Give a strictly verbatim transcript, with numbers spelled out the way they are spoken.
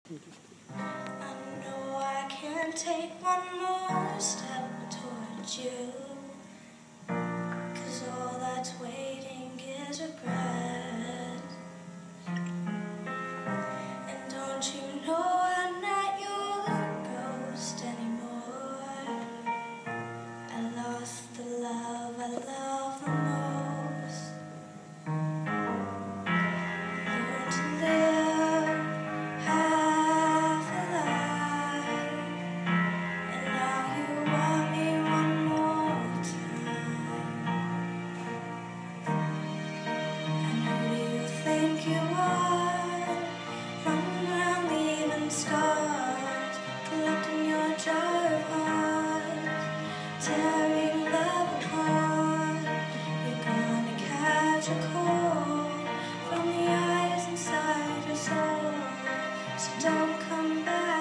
I know I can't take one more step towards you, 'cause all that's waiting is regret. And don't you know I'm not your ghost anymore? I lost the love I love the most. Learned to live half a life, and now you want me one more time. And who do you think you are? Running around leaving scars, collecting your jar of hearts, tearing love apart. You're gonna catch a cold from the eyes inside your soul, so don't come back.